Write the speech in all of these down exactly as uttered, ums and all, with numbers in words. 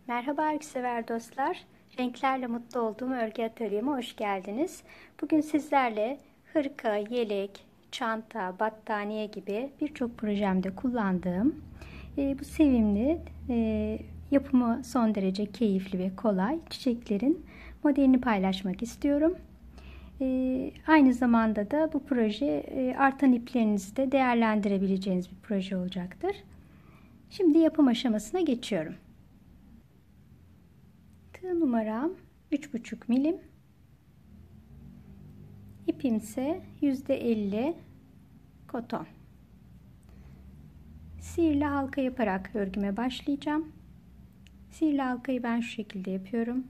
Merhaba örgüsever dostlar. Renklerle mutlu olduğum örgü atölyeme hoş geldiniz. Bugün sizlerle hırka, yelek, çanta, battaniye gibi birçok projemde kullandığım e, bu sevimli, e, yapımı son derece keyifli ve kolay çiçeklerin modelini paylaşmak istiyorum. E, aynı zamanda da bu proje e, artan iplerinizi de değerlendirebileceğiniz bir proje olacaktır. Şimdi yapım aşamasına geçiyorum. Tığ numaram üç buçuk milim. İpim ise yüzde elli koton. Sihirli halka yaparak örgüme başlayacağım. Sihirli halkayı ben şu şekilde yapıyorum.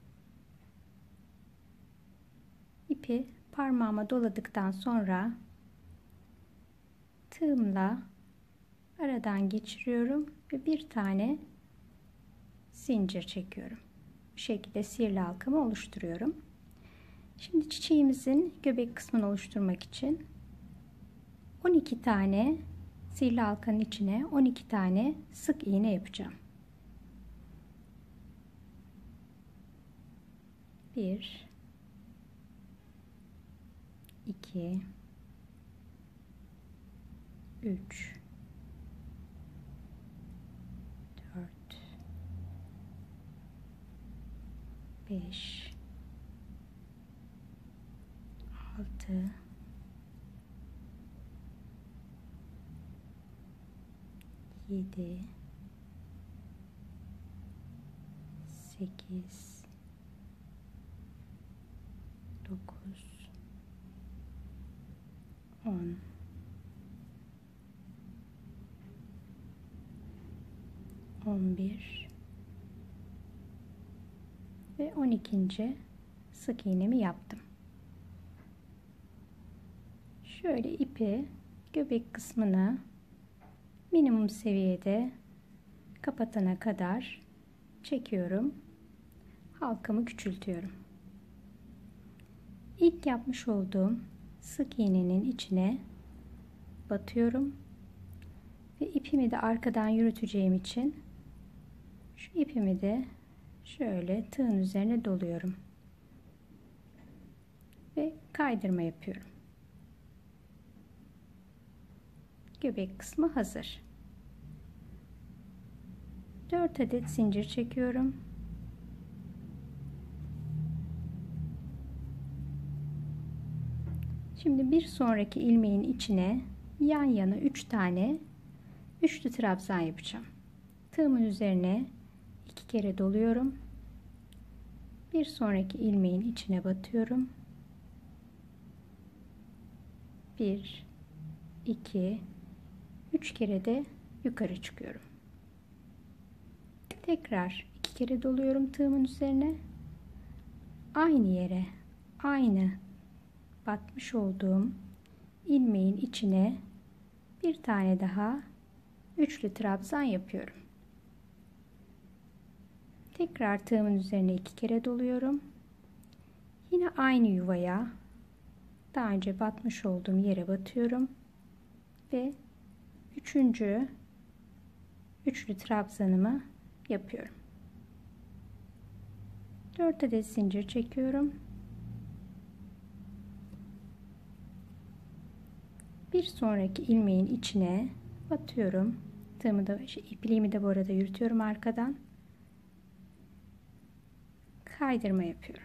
İpi parmağıma doladıktan sonra tığımla aradan geçiriyorum ve bir tane zincir çekiyorum. Bu şekilde sihirli halkamı oluşturuyorum. Şimdi çiçeğimizin göbek kısmını oluşturmak için on iki tane sihirli halkanın içine on iki tane sık iğne yapacağım. bir iki üç dört beş altı yedi sekiz dokuz on on bir ve on ikinci sık iğnemi yaptım. Şöyle ipi göbek kısmını minimum seviyede kapatana kadar çekiyorum. Halkamı küçültüyorum. İlk yapmış olduğum sık iğnenin içine batıyorum ve ipimi de arkadan yürüteceğim için şu ipimi de şöyle tığın üzerine doluyorum ve kaydırma yapıyorum. Göbek kısmı hazır. dört adet zincir çekiyorum. Şimdi bir sonraki ilmeğin içine yan yana üç tane üçlü trabzan yapacağım. Tığımın üzerine iki kere doluyorum. Bir sonraki ilmeğin içine batıyorum. bir iki üç kere de yukarı çıkıyorum. Tekrar iki kere doluyorum tığımın üzerine. Aynı yere, aynı batmış olduğum ilmeğin içine bir tane daha üçlü trabzan yapıyorum. Tekrar tığımın üzerine iki kere doluyorum. Yine aynı yuvaya, daha önce batmış olduğum yere batıyorum ve üçüncü üçlü trabzanımı yapıyorum. dört adet zincir çekiyorum. Bir sonraki ilmeğin içine batıyorum. Tığımı da, şey, ipliğimi de bu arada yürütüyorum arkadan. Kaydırma yapıyorum.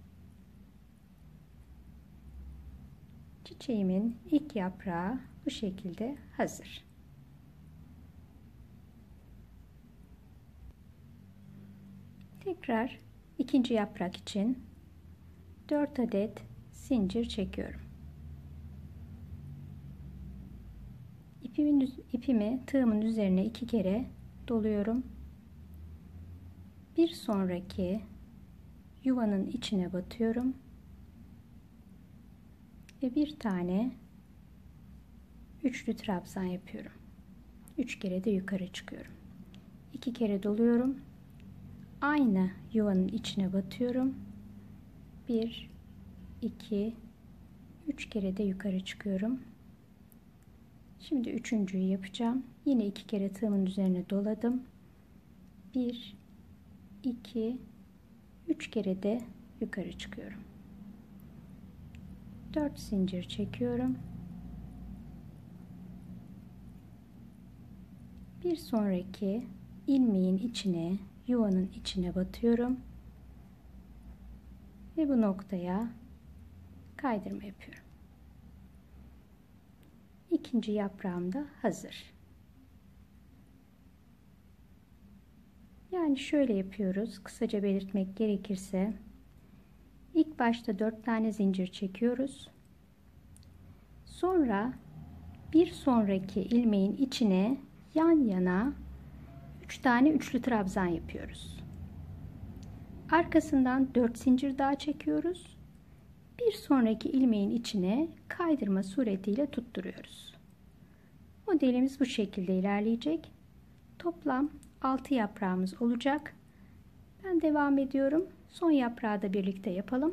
Çiçeğimin ilk yaprağı bu şekilde hazır. Tekrar ikinci yaprak için dört adet zincir çekiyorum. İpimin, ipimi tığımın üzerine iki kere doluyorum. Bir sonraki yuvanın içine batıyorum ve bir tane üçlü trabzan yapıyorum. Üç kere de yukarı çıkıyorum. İki kere doluyorum. Aynı yuvanın içine batıyorum. bir iki üç kere de yukarı çıkıyorum. Şimdi üçüncüyü yapacağım. Yine iki kere tığımın üzerine doladım. bir iki, üç kere de yukarı çıkıyorum. dört zincir çekiyorum. Bir sonraki ilmeğin içine, yuvanın içine batıyorum ve bu noktaya kaydırma yapıyorum. İkinci yaprağım da hazır. Yani şöyle yapıyoruz. Kısaca belirtmek gerekirse ilk başta dört tane zincir çekiyoruz. Sonra bir sonraki ilmeğin içine yan yana üç tane üçlü trabzan yapıyoruz. Arkasından dört zincir daha çekiyoruz. Bir sonraki ilmeğin içine kaydırma suretiyle tutturuyoruz. Modelimiz bu şekilde ilerleyecek. Toplam altı yaprağımız olacak. Ben devam ediyorum. Son yaprağı da birlikte yapalım.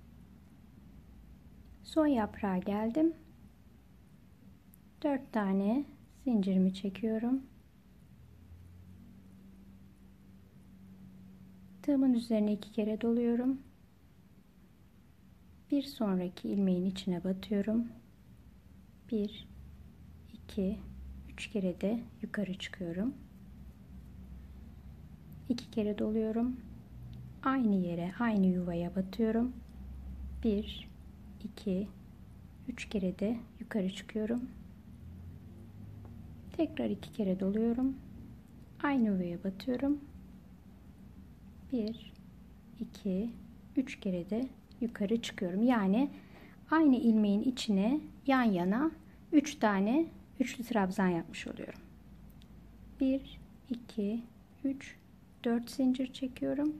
Son yaprağa geldim. dört tane zincirimi çekiyorum. Tığımın üzerine iki kere doluyorum. Bir sonraki ilmeğin içine batıyorum. bir, iki, üç kere de yukarı çıkıyorum. iki kere doluyorum. Aynı yere, aynı yuvaya batıyorum. bir, iki, üç kere de yukarı çıkıyorum. Tekrar iki kere doluyorum. Aynı yuvaya batıyorum. bir, iki, üç kere de yukarı çıkıyorum. Yani aynı ilmeğin içine yan yana üç tane üçlü trabzan yapmış oluyorum. bir, iki, üç, dört zincir çekiyorum.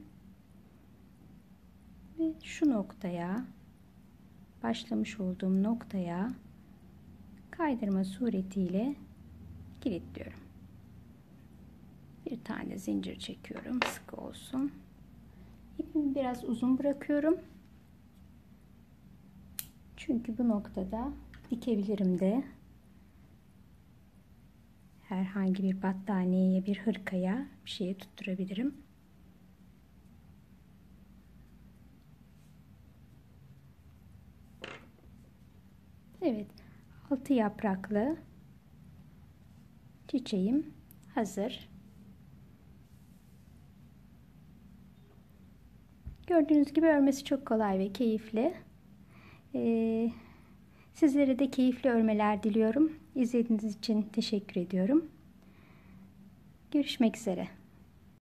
Ve şu noktaya, başlamış olduğum noktaya kaydırma suretiyle kilitliyorum. Bir tane zincir çekiyorum, sıkı olsun. İpimi biraz uzun bırakıyorum. Çünkü bu noktada dikebilirim de. Herhangi bir battaniyeye, bir hırkaya, bir şeye tutturabilirim. Evet, altı yapraklı çiçeğim hazır. Gördüğünüz gibi örmesi çok kolay ve keyifli. Ee, sizlere de keyifli örmeler diliyorum. İzlediğiniz için teşekkür ediyorum. Görüşmek üzere.